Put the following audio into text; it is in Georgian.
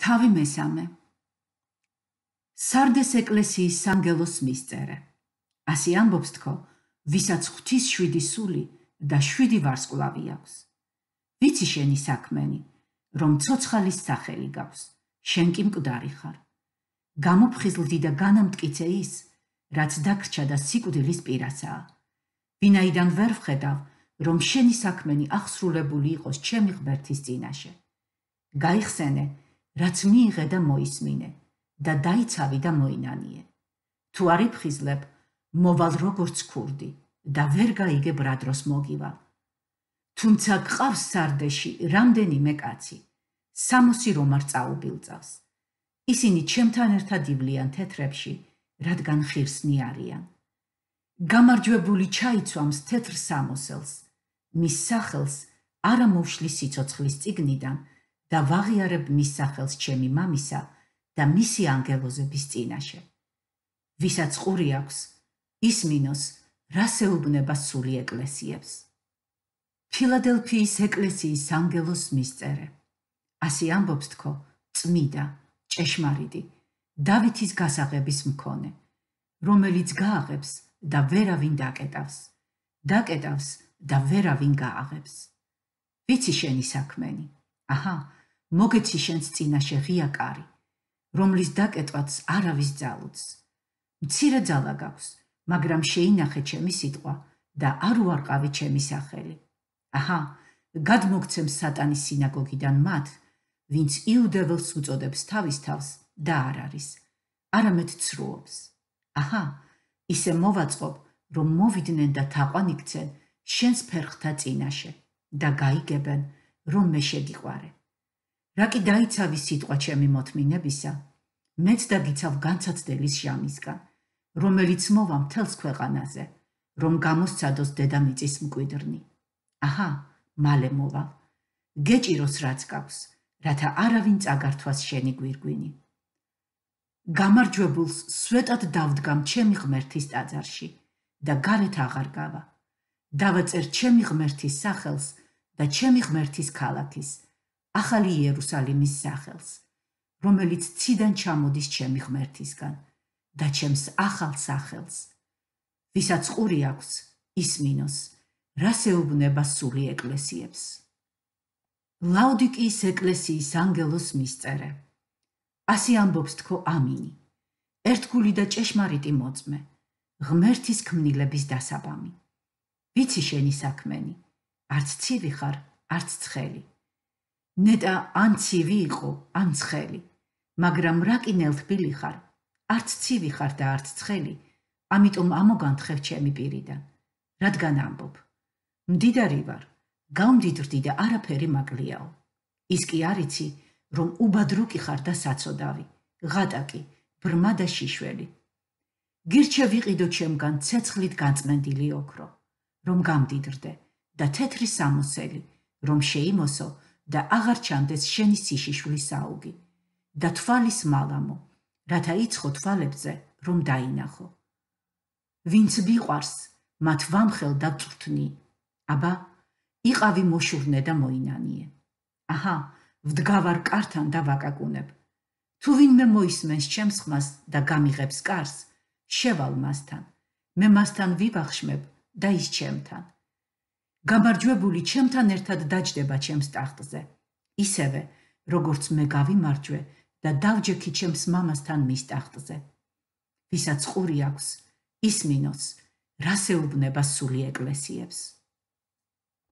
თავი მესამე. სარდეს ეკლესიის სანგელოს მისწერე. ასე ამბობს თქო, ვისაც ღვთის 7 სული და 7 ვარსკვლავი აქვს. ვიცი შენი საქმენი, რომ ცოცხალის სახელი გაქვს, შენ კი მკვდარი ხარ. გამოფხიზლდი და განამტკიცე ის, რაც დაგრჩა და სიკვდილის პირასაა. ვინაიდან ვერ ვხედავ, რომ შენი საქმენი აღსრულებული იყოს ჩემი ღმერთის წინაშე. გაიხსენე, რაც მიიღე და მოისმინე და დაიცავი და მოინანიე. თუ არ იფხიზლებ, მოვალ როგორც ქურდი და ვერ გაიგებ რა დროს მოგივალ. თუმცა გყავს სარდეში რამდენიმე კაცი, 60 რომ არ წაუბილწავს. ისინი ჩემთან ერთად ივლიან თეთრებში, რადგან ხირსნი არიან. გამარჯვებული ჩაიცვამს თეთრ სამოსელს, მის სახელს არ ამოვშლის სიცოცხლის წიგნიდან და ვაღიარებ მის სახელს ჩემი მამისა და მისი ანგელოზების წინაშე. ვისაც ყური აქვს, ისმინოს, რას ეუბნება სული ეკლესიებს. ფილადელფიის ეკლესიის ანგელოს მისწერე. ასე ამბობს თქო, წმიდა, ჭეშმარიტი, დავითის გასაღების მქონე, რომელიც გააღებს და ვერავინ დაკეტავს, დაკეტავს და ვერავინ გააღებს. ვიცი შენი საქმენი, აჰა, მოგეცი შენს წინაშე ღია კარი, რომლის დაკეტვაც არავის ძალუძს. მცირე ძალა გაქვს, მაგრამ შეინახე ჩემი სიტყვა და არ უარყავი ჩემი სახელი. აჰა, გადმოგცემ სატანის სინაგოგიდან მათ, ვინც იუდეველს უწოდებს თავის თავს და არ არის, არამედ ცრუობს. აჰა, ისე მოვაწყობ, რომ მოვიდნენ და თაყვან იქცენ შენს ფერხთა წინაშე და გაიგებენ, რომ მე შეგიყვარე. რა კი დაიცავი სიტყვა ჩემი მოთმინებისა, მეც დაგიცავ განცაცდელის ჟამისგან, რომელიც მოვა მთელს ქვეყანაზე, რომ გამოსცადოს დედამიწის მკვიდრნი. აჰა, მალე მოვალ, გეჭიროს რაც გაქვს, რათა არავინ წაგართვას შენი გვირგვინი. გამარჯვებულს სვეტად დავდგამ ჩემი ღმერთის ტაძარში და გარეთ აღარ გავა. დავაწერ ჩემი ღმერთის სახელს და ჩემი ღმერთის ქალაქის, ახალი იერუსალიმის სახელს, რომელიც ციდან ჩამოდის ჩემი ღმერთისგან და ჩემს ახალ სახელს. ვისაც ყური აქვს, ისმინოს, რას ეუბნება სული ეკლესიებს. ლაოდიკიის ეკლესიის ანგელოს მისწერე. ასე ამბობს თქო ამინი, ერთგული და ჭეშმარიტი მოწმე, ღმერთის ქმნილების დასაბამი. ვიცი შენი საქმენი, არც ცივი ხარ, არც ცხელი. ნეტა ან ცივი იყო, ან ცხელი, მაგრამ რა კი ნელთბილი ხარ, არც ცივი ხარ და არც ცხელი, ამიტომ ამოგანთხევ ჩემი პირიდან, რადგან ამბობ. მდიდარი ვარ, გავმდიდრდი და არაფერი მაკლიაო. ის კი არიცი, რომ უბადრუკი ხარ და საცოდავი, ღატაკი, ბრმა და შიშველი. გირჩე ვიყიდო ჩემგან ცეცხლით განწმენდილი ოქრო, რომ გამდიდრდე და თეთრი სამოსელი, რომ შეიმოსო და აღარ ჩანდეს შენი სიშიშვლის საუგი და თვალის მალამო, რათა იცხო თვალებზე, რომ დაინახო. ვინც მიყვარს, მათ ვამხელ და წვრთნი. აბა, იყავი მოშურნე და მოინანიე. აჰა, ვდგავარ კართან და ვაკაკუნებ. თუ ვინმე მოისმენს ჩემს ხმას და გამიღებს კარს, შევალ მასთან, მე მასთან ვივახშმებ და ის ჩემთან. გამარჯვებული ჩემთან ერთად დაჯდება ჩემს ტახტზე, ისევე, როგორც მე გავიმარჯვე და დავჯექი ჩემს მამასთან მის ტახტზე. ვისაც ყური აქვს, ისმინოს, რას ეუბნება სული ეკლესიებს.